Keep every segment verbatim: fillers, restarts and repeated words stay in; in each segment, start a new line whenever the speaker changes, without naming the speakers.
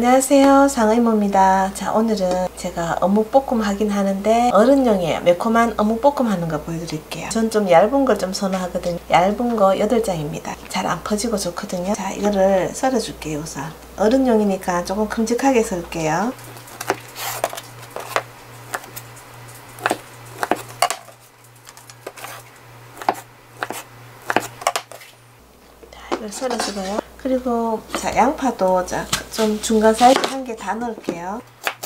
안녕하세요, 상의모입니다. 자, 오늘은 제가 어묵볶음 하긴 하는데 어른용이에요. 매콤한 어묵볶음 하는 거 보여드릴게요. 전 좀 얇은 걸 좀 선호하거든요. 얇은 거 여덟 장입니다. 잘 안 퍼지고 좋거든요. 자, 이거를 썰어줄게요. 우선 어른용이니까 조금 큼직하게 썰게요. 자, 이걸 썰어주고요. 그리고 자, 양파도 자, 좀 중간 사이즈 한 개 다 넣을게요.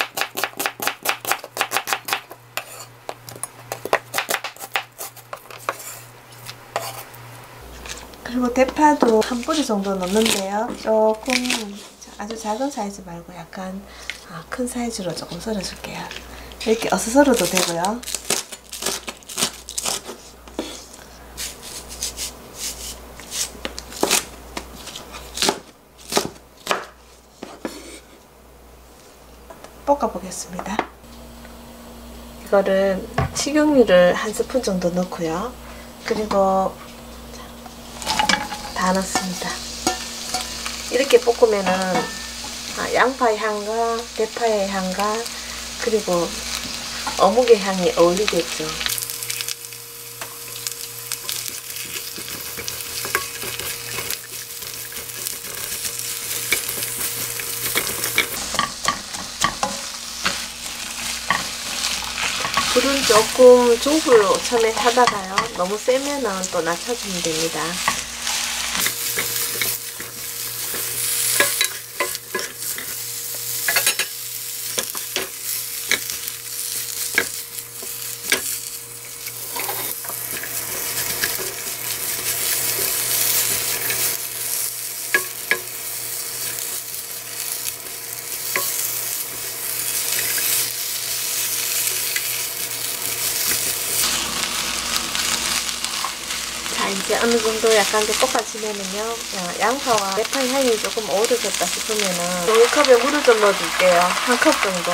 그리고 대파도 한 뿌리 정도 넣는데요. 조금 아주 작은 사이즈 말고 약간 큰 사이즈로 조금 썰어줄게요. 이렇게 어서 썰어도 되고요. 볶아 보겠습니다. 이거를 식용유를 한 스푼 정도 넣고요. 그리고 다 넣습니다. 이렇게 볶으면은 양파의 향과 대파의 향과 그리고 어묵의 향이 어울리겠죠. 불은 조금 중불로 처음에 하다가요. 너무 세면은 또 낮춰주면 됩니다. 이제 어느 정도 약간 좀 볶아지면은요, 양파와 대파 향이 조금 오래졌다 싶으면은 종이컵에 물을 좀 넣어줄게요. 한 컵 정도.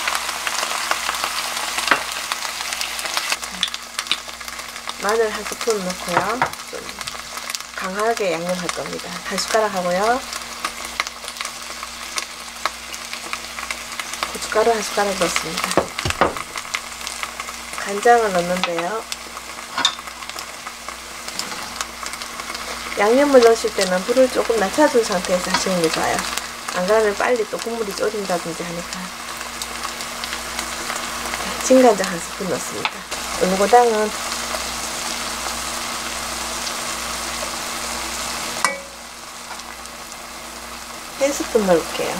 마늘 한 스푼 넣고요. 좀 강하게 양념할 겁니다. 한 숟가락 하고요. 고춧가루 한 숟가락 넣습니다. 간장을 넣는데요. 양념을 넣으실 때는 불을 조금 낮춰준 상태에서 하시는 게 좋아요. 안 그러면 빨리 또 국물이 졸인다든지 하니까. 진간장 한 스푼 넣습니다. 올리고당은 한 스푼 넣을게요.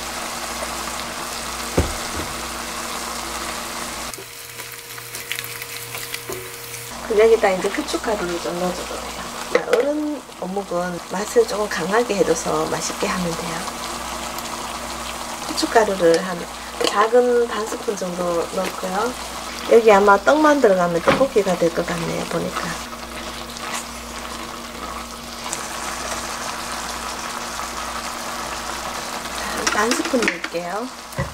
여기다 이제 후춧가루를 좀 넣어줘도 돼요. 어른 어묵은 맛을 조금 강하게 해줘서 맛있게 하면 돼요. 후춧가루를 한 작은 반 스푼 정도 넣고요. 여기 아마 떡만 들어가면 떡볶이가 될 것 같네요. 보니까. 반 스푼 넣을게요.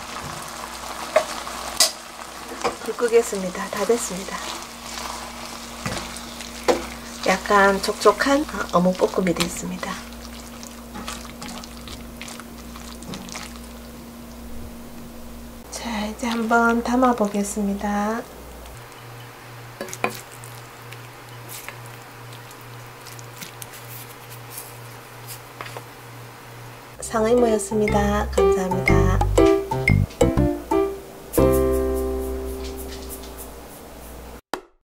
불 끄겠습니다. 다 됐습니다. 약간 촉촉한 어묵볶음이 됐습니다. 자, 이제 한번 담아 보겠습니다. 상의모였습니다. 감사합니다.